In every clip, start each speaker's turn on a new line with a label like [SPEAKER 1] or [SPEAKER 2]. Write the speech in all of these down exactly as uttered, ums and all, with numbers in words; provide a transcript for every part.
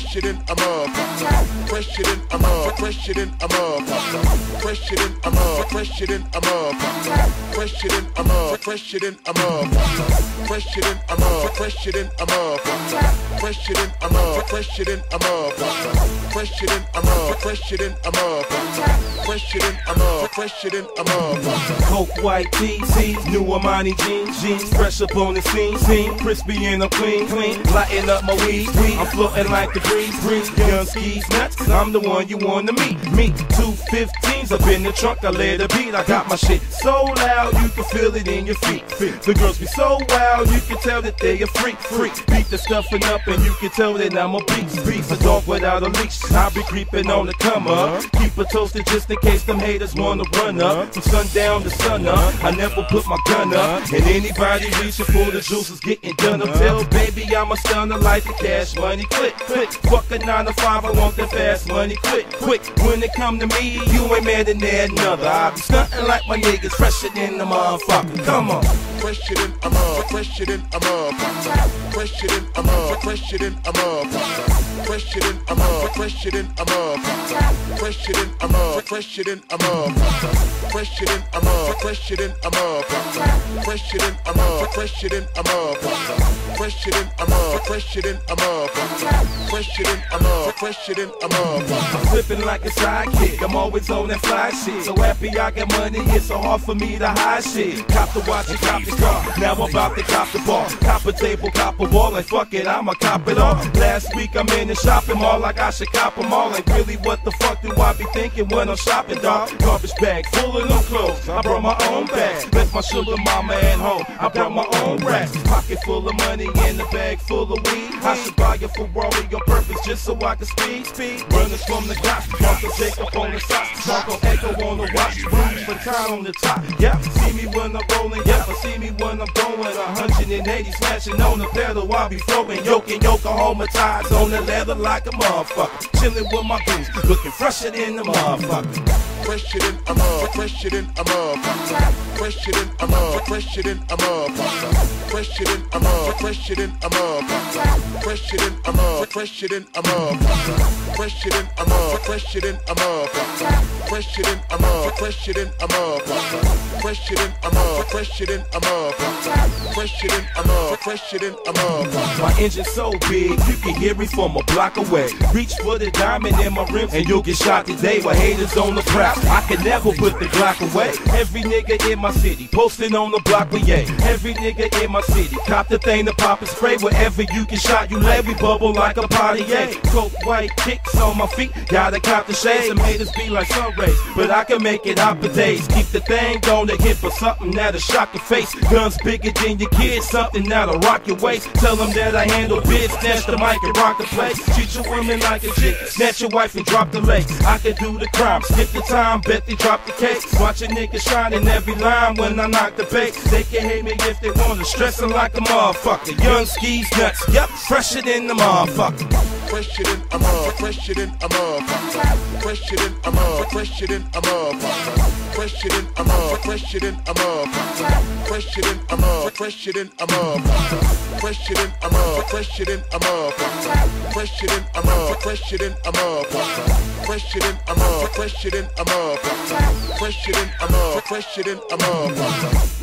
[SPEAKER 1] fresher than a motherfucker, fresher than a motherfucker, fresher than a motherfucker, fresher than a motherfucker, fresher than a motherfucker, fresher than a motherfucker, fresher than a motherfucker, fresher than a motherfucker, fresher than a motherfucker, fresher than a motherfucker, fresher than a motherfucker, fresher than a motherfucker, fresher than a motherfucker, fresher than a motherfucker, fresher than a motherfucker.
[SPEAKER 2] Coke white tee, tees, new Armani jeans, jeans, fresh up on the scene, scene, crispy and I'm clean, clean, lighting up my weed, weed. I'm floating like the breeze, breeze. Young skis nuts, I'm the one you wanna meet, meet. Two fifteens up in the trunk, I let it beat. I got my shit so loud you can feel it in your feet. The girls be so wild, you can tell that they a freak, freak. Beat the stuffing up and you can tell that I'm a beast, beast. A dog without a leash, I be creeping on the come up. Keep it toasted just in case them haters wanna run up. From sundown to sun up, I never put my gun up. And anybody reaching for the juice is getting done up. Tell baby I'm a stunner like the cash money, quick, quick. Fuck a nine to five, I want that fast money, quick, quick. When it come to me, you ain't mad than that another. I be stunting like my niggas, fresher than the motherfucker. Come on.
[SPEAKER 1] Fresher than a motherfucker, fresher than a motherfucker, fresher than a motherfucker, fresher than a motherfucker, fresher than a motherfucker, fresher than a motherfucker, fresher than a motherfucker, fresher than a motherfucker, fresher than a motherfucker, fresher than a motherfucker, fresher than a motherfucker, fresher than a motherfucker, fresher than a motherfucker, fresher than a motherfucker, fresher than a motherfucker, fresher than a motherfucker.
[SPEAKER 2] I'm flipping like a sidekick, I'm always on that fly shit. So happy I got money, it's so hard for me to hide shit. Cop the watch and cop the car, now I'm about to cop the bar. Cop a table, cop a wall, like fuck it, I'ma cop it all. Last week I'm in the shopping mall, like I should cop them all. Like really, what the fuck do I be thinking when I'm shopping, dog? Garbage bag full of new clothes, I brought my own bag. Left my sugar mama at home, I brought my own racks. Pocket full of money and a bag full of weed. I should buy a Ferrari on purpose just so I can speed, speed. Runners from the cops, Marco Jacob on the socks, Marco Echo on the watch, Rouge Vuitton on the top. Yeah, see me when I'm rolling, yeah, but see me when I'm going one hundred eighty, smashing on the pedal, I be throwing yoking Yokohama ties on the leather like a motherfucker. Chilling with my boots, looking fresher than the motherfucker.
[SPEAKER 1] Fresher than a motherfucker, fresher than a motherfucker, fresher than a motherfucker, fresher than a motherfucker, fresher than a motherfucker, fresher than a motherfucker, fresher than a motherfucker, fresher than a motherfucker, fresher than a motherfucker, fresher than a motherfucker, fresher than a motherfucker, fresher than a motherfucker, fresher than a motherfucker, fresher than a motherfucker, fresher than a motherfucker, fresher than a motherfucker.
[SPEAKER 2] My engine so big, you can hear me from a block away. Reach for the diamond in my rims and you'll get shot today with haters on the prowl. I can never put the Glock away. Every nigga in my city posting on the block with yay. Every nigga in my city cop the thing to pop and spray. Wherever you get shot, you lay. We bubble like a party, yeah. Coke white kicks on my feet, gotta cop the shades. Some haters be like sun rays, but I can make it out for days. Keep the thing on the hip for something that'll shock your face. Guns bigger than your kids, something that'll rock your waist. Tell them that I handle biz, snatch the mic and rock the place. Treat your woman like a chick, snatch your wife and drop the legs. I can do the crime, skip the time, bet they drop the cakes. Watch a nigga shine in every line when I knock the base. They can hate me if they wanna, stressing like a motherfucker. Young skis nuts, yep, fresher than the motherfucker.
[SPEAKER 1] Fresher than a motherfucker, fresher than a motherfucker, fresher than a motherfucker, fresher than a motherfucker, fresher than a motherfucker, fresher than a motherfucker, fresher than a motherfucker, fresher than a motherfucker, fresher than a motherfucker, fresher than a motherfucker, fresher than a motherfucker, fresher than a motherfucker, fresher than a motherfucker, fresher than a motherfucker, fresher than a motherfucker, fresher than a motherfucker.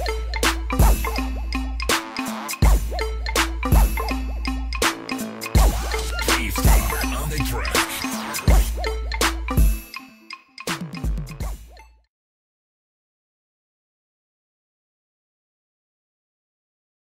[SPEAKER 3] Keefstar on the track.